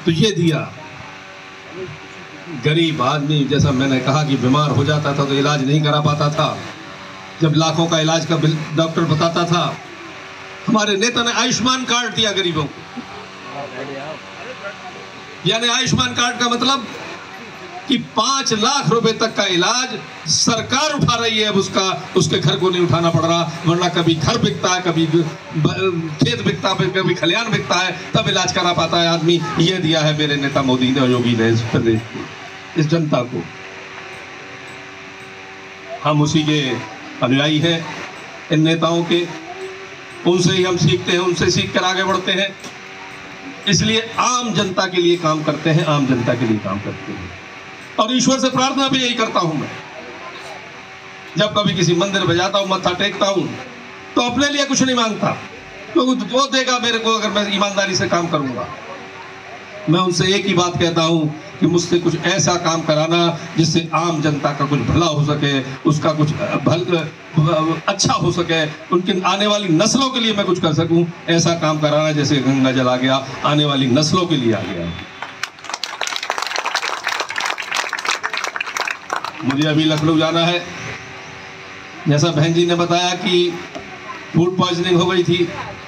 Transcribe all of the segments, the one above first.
तो ये दिया। गरीब आदमी, जैसा मैंने कहा कि बीमार हो जाता था तो इलाज नहीं करा पाता था, जब लाखों का इलाज का बिल डॉक्टर बताता था, हमारे नेता ने आयुष्मान कार्ड दिया गरीबों को। यानी आयुष्मान कार्ड का मतलब कि 5 लाख रुपए तक का इलाज सरकार उठा रही है। अब उसके घर को नहीं उठाना पड़ रहा, वरना कभी घर बिकता है, कभी खेत बिकता है, कभी खलियान बिकता है, तब इलाज करा पाता है आदमी। ये दिया है मेरे नेता मोदी ने, योगी ने इस प्रदेश को, इस जनता को। हम उसी के अनुयायी हैं, इन नेताओं के। उनसे ही हम सीखते हैं, उनसे सीख कर आगे बढ़ते हैं। इसलिए आम जनता के लिए काम करते हैं, आम जनता के लिए काम करते हैं। और ईश्वर से प्रार्थना भी यही करता हूं मैं। जब कभी किसी मंदिर में जाता हूं, मत्था टेकता हूं, तो अपने लिए कुछ नहीं मांगता, क्योंकि वो देगा मेरे को अगर मैं ईमानदारी से काम करूंगा। मैं उनसे एक ही बात कहता हूं कि मुझसे कुछ ऐसा काम कराना जिससे आम जनता का कुछ भला हो सके, उसका कुछ अच्छा हो सके, उनकी आने वाली नस्लों के लिए मैं कुछ कर सकूं। ऐसा काम कराना जैसे गंगा जल आ गया, आने वाली नस्लों के लिए आ गया। मुझे अभी लखनऊ जाना है। जैसा बहन जी ने बताया कि फूड पॉइजनिंग हो गई थी,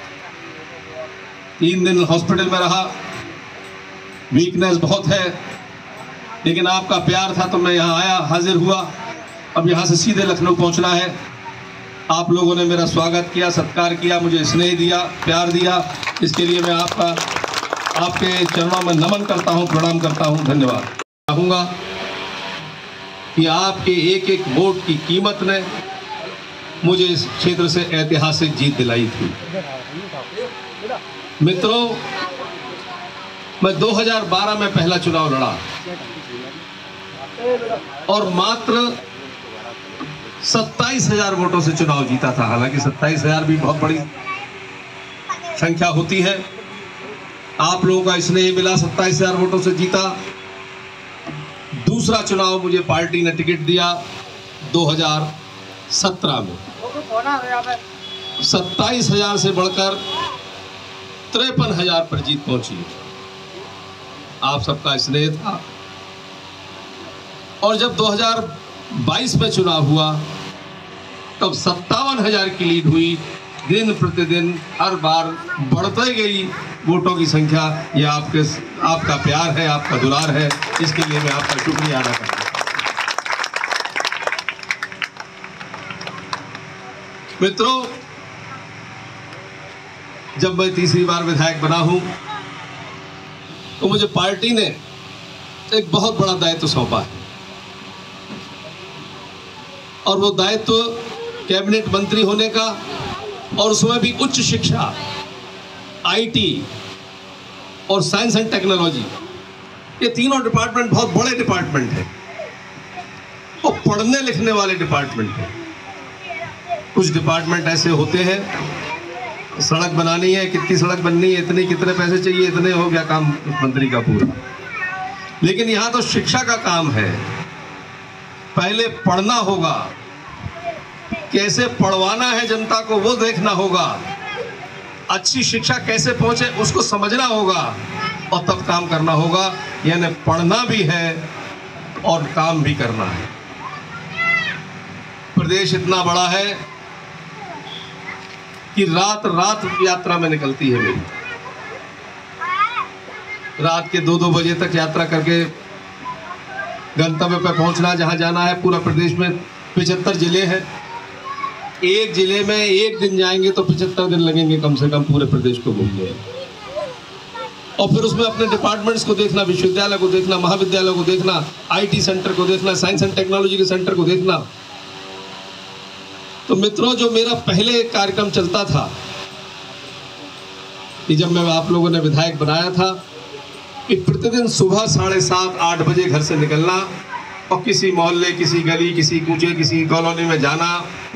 3 दिन हॉस्पिटल में रहा, वीकनेस बहुत है, लेकिन आपका प्यार था तो मैं यहाँ आया, हाजिर हुआ। अब यहाँ से सीधे लखनऊ पहुँचना है। आप लोगों ने मेरा स्वागत किया, सत्कार किया, मुझे स्नेह दिया, प्यार दिया। इसके लिए मैं आपके चरणों में नमन करता हूँ, प्रणाम करता हूँ, धन्यवाद। चाहूँगा कि आपके एक एक वोट की कीमत ने मुझे इस क्षेत्र से ऐतिहासिक जीत दिलाई थी। मित्रों, मैं 2012 में पहला चुनाव लड़ा और मात्र 27,000 वोटों से चुनाव जीता था। हालांकि 27,000 भी बहुत बड़ी संख्या होती है। आप लोगों का स्नेह मिला, 27,000 वोटों से जीता। दूसरा चुनाव मुझे पार्टी ने टिकट दिया 2017 में। 27,000 से बढ़कर 53,000 पर जीत पहुंची। आप सबका स्नेह था। और जब 2022 में चुनाव हुआ तब 57,000 की लीड हुई। दिन प्रतिदिन हर बार बढ़ते गई वोटों की संख्या। ये आपका प्यार है, आपका दुलार है। इसके लिए मैं आपका शुक्रिया अदा करता हूं। मित्रों, जब मैं तीसरी बार विधायक बना हूं तो मुझे पार्टी ने एक बहुत बड़ा दायित्व सौंपा है। और वो दायित्व कैबिनेट मंत्री होने का, और उसमें भी उच्च शिक्षा, आईटी और साइंस एंड टेक्नोलॉजी। ये तीनों डिपार्टमेंट बहुत बड़े डिपार्टमेंट हैं और पढ़ने लिखने वाले डिपार्टमेंट हैं। कुछ डिपार्टमेंट ऐसे होते हैं, सड़क बनानी है, कितनी सड़क बननी है, कितने पैसे चाहिए, इतने हो गया काम उस मंत्री का पूरा। लेकिन यहाँ तो शिक्षा का काम है। पहले पढ़ना होगा, कैसे पढ़वाना है जनता को वो देखना होगा, अच्छी शिक्षा कैसे पहुंचे उसको समझना होगा, और तब काम करना होगा। यानी पढ़ना भी है और काम भी करना है। प्रदेश इतना बड़ा है कि रात रात यात्रा में निकलती है मेरी। रात के 2-2 बजे तक यात्रा करके गंतव्य पर पहुंचना, जहां जाना है। पूरा प्रदेश में 75 जिले हैं। एक जिले में एक दिन जाएंगे तो 75 दिन लगेंगे कम से कम पूरे प्रदेश को घूमने। और फिर उसमें अपने डिपार्टमेंट्स को देखना, विश्वविद्यालय को देखना, महाविद्यालय को देखना, आईटी सेंटर को देखना, साइंस एंड टेक्नोलॉजी के सेंटर को देखना। तो मित्रों, जो मेरा पहले कार्यक्रम चलता था कि जब मैं आप लोगों ने विधायक बनाया था कि प्रतिदिन सुबह 7:30-8 बजे घर से निकलना और किसी मोहल्ले, किसी गली, किसी कूचे, किसी कॉलोनी में जाना,